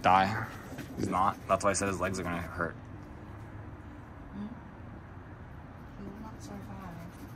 die. He's not. That's why I said his legs are gonna hurt. He will not survive.